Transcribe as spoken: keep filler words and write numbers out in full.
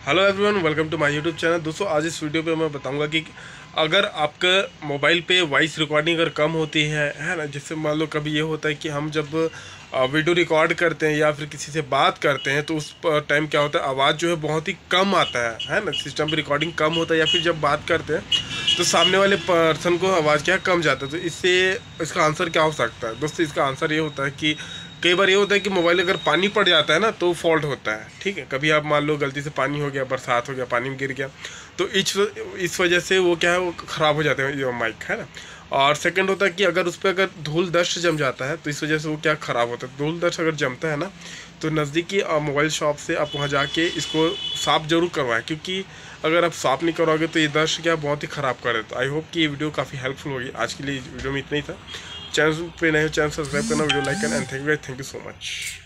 Hello everyone, welcome to my YouTube channel. दोस्तों, आज इस वीडियो पे मैं बताऊंगा कि अगर आपका मोबाइल पे वॉइस रिकॉर्डिंग अगर कम होती है है ना, जिससे मान लो कभी ये होता है कि हम जब वीडियो रिकॉर्ड करते हैं या फिर किसी से बात करते हैं तो उस टाइम क्या होता है, आवाज़ जो है बहुत ही कम आता है है ना, सिस्टम पे रिकॉर्डिंग कम होता है या फिर जब बात करते हैं तो सामने वाले पर्सन को आवाज़ क्या है कम जाता है। तो इससे इसका आंसर क्या हो सकता है दोस्तों? इसका आंसर ये होता है कि कई बार ये होता है कि मोबाइल अगर पानी पड़ जाता है ना तो फॉल्ट होता है। ठीक है, कभी आप मान लो गलती से पानी हो गया, बरसात हो गया, पानी में गिर गया, तो इस इस वजह से वो क्या है, वो ख़राब हो जाते हैं ये माइक, है ना। और सेकंड होता है कि अगर उस पर अगर धूल डस्ट जम जाता है तो इस वजह से वो क्या ख़राब होता है। धूल डस्ट अगर जमता है ना तो नज़दीकी मोबाइल शॉप से आप वहाँ जाके इसको साफ़ ज़रूर करवाएं, क्योंकि अगर आप साफ़ नहीं करवाओगे तो ये डस्ट क्या बहुत ही ख़राब कर देता है। आई होप कि ये वीडियो काफ़ी हेल्पफुल होगी। आज के लिए वीडियो में इतना ही था। चैनल पे नए हो, चैनल सब्सक्राइब करना, वीडियो लाइक करना and thank you guys, thank you so much.